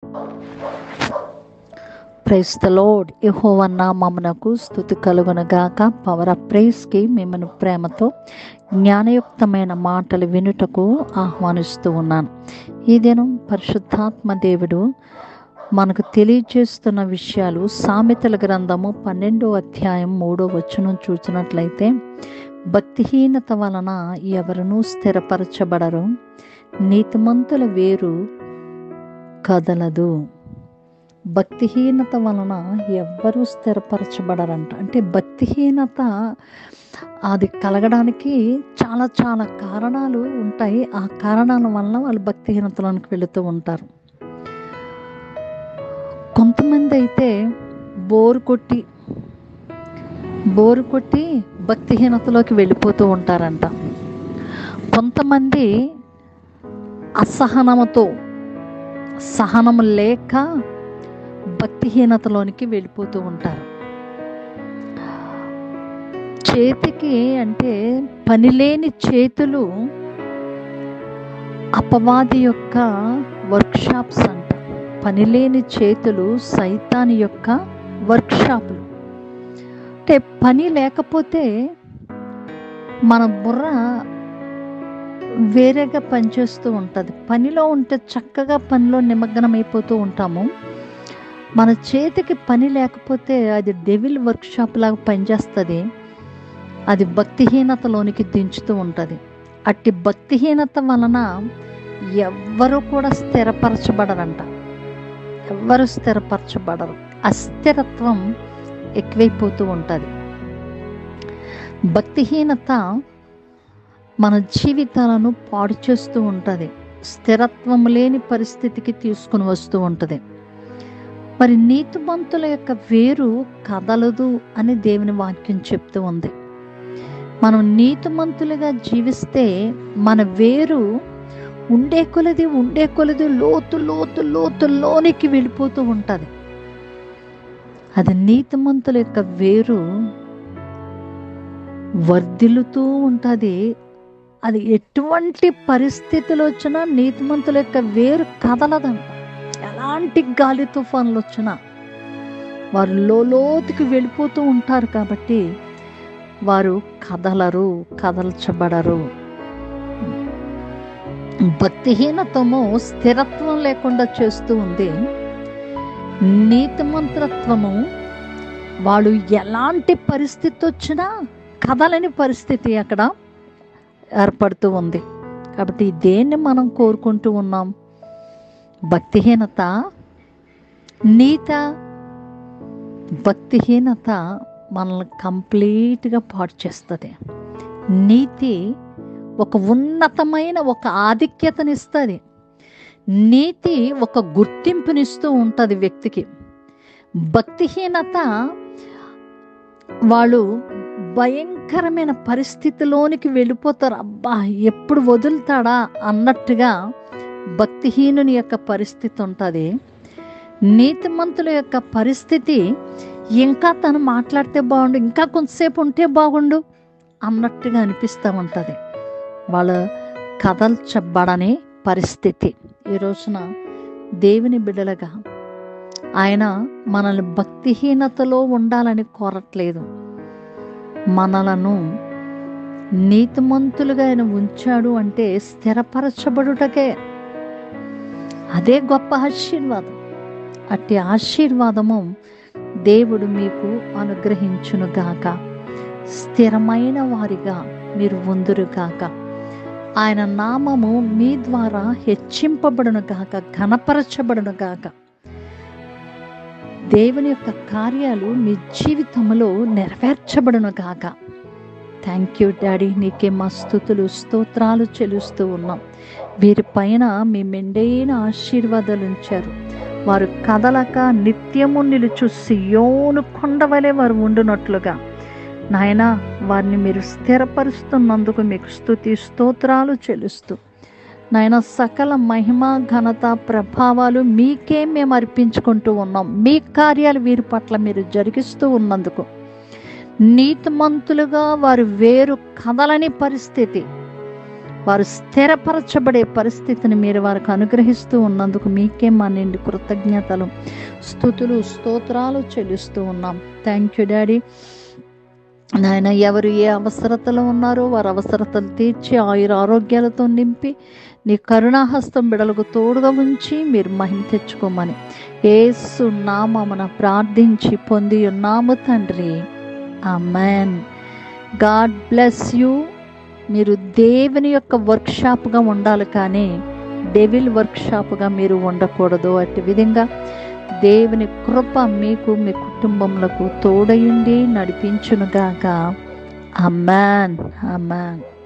Praise the lord. యెహోవా నామమునకు స్తుతి కలుగునుగాక. పవర్ ఆఫ్ ప్రైజ్కి మిమ్మల్ని ప్రేమతో జ్ఞానయుక్తమైన మాటలు వినుటకు ఆహ్వానిస్తూ ఉన్నాను. ఈ దినం పరిశుద్ధాత్మ దేవుడు మనకు తెలియజేస్తున్న విషయాలు సామెతల గ్రంథము 12వ అధ్యాయం 3వ వచనం చూసినట్లయితే, భక్తిహీనత వలన ఎవరునూ స్థిరపరచబడరు, నీతిమంతుల వేరు కదలదు. భక్తిహీనత వలన ఎవ్వరూ స్థిరపరచబడరంట. అంటే భక్తిహీనత అది కలగడానికి చాలా చాలా కారణాలు ఉంటాయి. ఆ కారణాల వలన వాళ్ళు భక్తిహీనతలోనికి వెళుతూ ఉంటారు. కొంతమంది అయితే బోరు కొట్టి భక్తిహీనతలోకి వెళ్ళిపోతూ ఉంటారంట. కొంతమంది సహనము లేక భక్తిహీనతలోనికి వెళ్ళిపోతూ ఉంటారు. చేతికి అంటే పనిలేని చేతులు అపవాది యొక్క వర్క్షాప్స్ అంట. పనిలేని చేతులు సైతాని యొక్క వర్క్షాపులు. అంటే పని లేకపోతే మన బుర్ర వేరేగా పనిచేస్తూ ఉంటుంది. పనిలో ఉంటే చక్కగా పనిలో నిమగ్నమైపోతూ ఉంటాము. మన చేతికి పని లేకపోతే అది డెవిల్ వర్క్షాప్ లాగా పనిచేస్తుంది. అది భక్తిహీనతలోనికి దించుతూ ఉంటుంది. అట్టి భక్తిహీనత వలన ఎవ్వరూ కూడా స్థిరపరచబడరంట. ఎవ్వరు స్థిరపరచబడరు. అస్థిరత్వం ఎక్కువైపోతూ ఉంటుంది. భక్తిహీనత మన జీవితాలను పాడు చేస్తూ ఉంటుంది. స్థిరత్వం లేని పరిస్థితికి తీసుకుని వస్తూ ఉంటుంది. మరి నీతిమంతుల యొక్క వేరు కదలదు అని దేవుని వాక్యం చెప్తూ ఉంది. మనం నీతిమంతులుగా జీవిస్తే మన వేరు ఉండే కొలది లోతులోనికి వెళ్ళిపోతూ ఉంటుంది. అది నీతిమంతుల యొక్క వేరు వర్ధిల్లుతూ ఉంటుంది. అది ఎటువంటి పరిస్థితులు వచ్చినా నీతిమంతుల యొక్క వేరు కదలదంట. ఎలాంటి గాలి తుఫాన్లు వచ్చినా వారు లోతుకి వెళ్ళిపోతూ ఉంటారు. కాబట్టి వారు కదల్చబడరు. భక్తిహీనత్వము స్థిరత్వం లేకుండా చేస్తూ ఉంది. నీతిమంతత్వము వాడు ఎలాంటి పరిస్థితి వచ్చినా కదలని పరిస్థితి అక్కడ ఏర్పడుతూ ఉంది. కాబట్టి దేన్ని మనం కోరుకుంటూ ఉన్నాం? భక్తిహీనత, భక్తిహీనత మనల్ని కంప్లీట్గా పాడు చేస్తుంది. నీతి ఒక ఉన్నతమైన ఒక ఆధిక్యతనిస్తుంది. నీతి ఒక గుర్తింపునిస్తూ ఉంటుంది వ్యక్తికి. భక్తిహీనత వాళ్ళు భయంకరమైన పరిస్థితిలోనికి వెళ్ళిపోతారు. అబ్బా ఎప్పుడు వదులుతాడా అన్నట్టుగా భక్తిహీనుని యొక్క పరిస్థితి ఉంటుంది. నీతిమంతుల యొక్క పరిస్థితి ఇంకా తను మాట్లాడితే బాగుండు, ఇంకా కొంతసేపు ఉంటే బాగుండు అన్నట్టుగా అనిపిస్తూ ఉంటుంది. వాళ్ళ కదల్చబడని పరిస్థితి. ఈ రోజున దేవుని బిడ్డలుగా ఆయన మనల్ని భక్తిహీనతలో ఉండాలని కోరట్లేదు. మనలను నీతిమంతులుగా ఆయన ఉంచాడు అంటే స్థిరపరచబడుటకే. అదే గొప్ప ఆశీర్వాదం. అట్టి ఆశీర్వాదము దేవుడు మీకు అనుగ్రహించునుగాక. స్థిరమైన వారిగా మీరు ఉందురుగాక. ఆయన నామము మీ ద్వారా హెచ్చింపబడునుగాక, ఘనపరచబడునుగాక. దేవుని యొక్క కార్యాలు మీ జీవితంలో నెరవేర్చబడునుగాక. Thank you daddy. నీకే మా స్తుతులు స్తోత్రాలు చెల్లిస్తూ ఉన్నాం. వీరిపైన మీ మెండైన ఆశీర్వాదాలు ఉంచారు. వారు కదలక నిత్యము నిలుచు సియోను కొండవలే వారు ఉండునట్లుగా నాయనా వారిని మీరు స్థిరపరుస్తున్నందుకు మీకు స్తుతి స్తోత్రాలు చెల్లిస్తూ నాయన సకల మహిమ ఘనత ప్రభావాలు మీకే మేము అర్పించుకుంటూ ఉన్నాం. మీ కార్యాలు వీరి పట్ల మీరు జరిగిస్తూ ఉన్నందుకు నీతిమంతులుగా వారు వేరు కదలని పరిస్థితి వారు స్థిరపరచబడే పరిస్థితిని మీరు వారికి అనుగ్రహిస్తూ ఉన్నందుకు మీకే మా నిండి కృతజ్ఞతలు, స్తుతులు, స్తోత్రాలు చెల్లిస్తూ ఉన్నాం. Thank you daddy. నాయన, ఎవరు ఏ అవసరతలో ఉన్నారో వారి అవసరతలు తీర్చి ఆయుర ఆరోగ్యాలతో నింపి నీ కరుణాహస్తం బిడలకు తోడుగా ఉంచి మీరు మహిమ తెచ్చుకోమని యేసు నామమున ప్రార్థించి పొంది ఉన్నాము తండ్రి. ఆమేన్. God bless you. మీరు దేవుని యొక్క వర్క్షాప్గా ఉండాలి, కానీ డెవిల్ వర్క్షాప్గా మీరు ఉండకూడదు. అట్టి విధంగా దేవుని కృప మీకు మీ కుటుంబములకు తోడయుండి నడిపించునుగాక. ఆమేన్. ఆమేన్.